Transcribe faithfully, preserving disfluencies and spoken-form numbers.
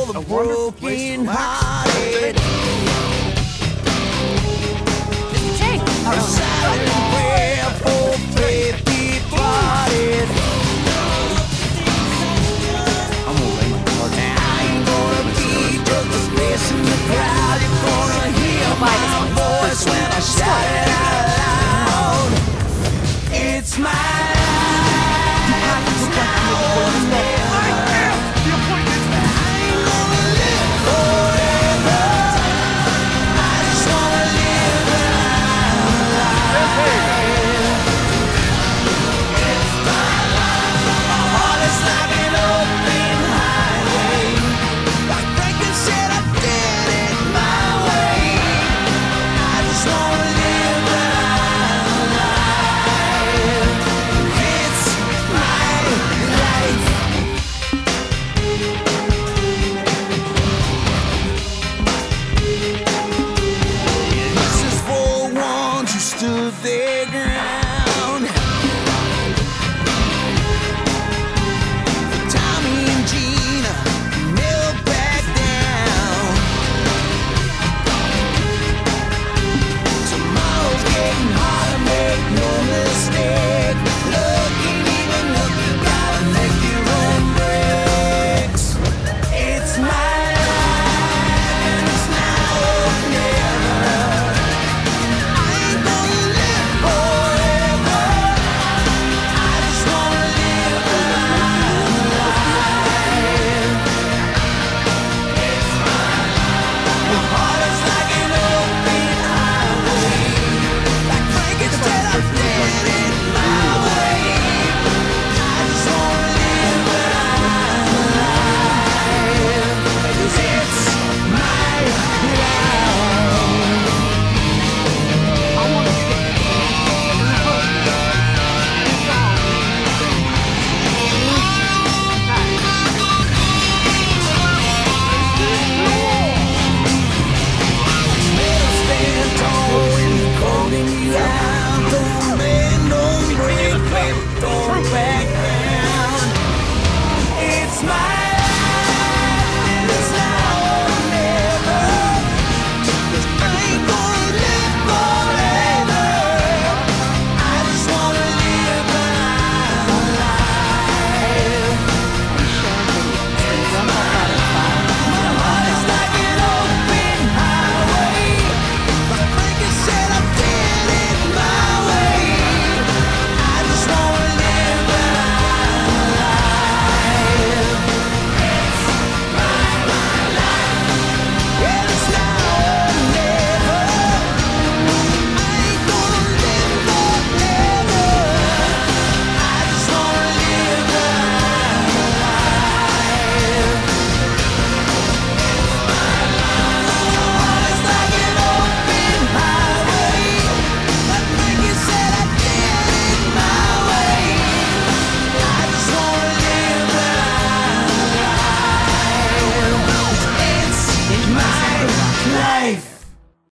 the broken hearted. Jake. A silent prayer for faith departed. I'm gonna lay my cards I ain't gonna be just a space in the crowd. You're gonna hear my voice when I shout it out loud. It's my life. Stood there, girl.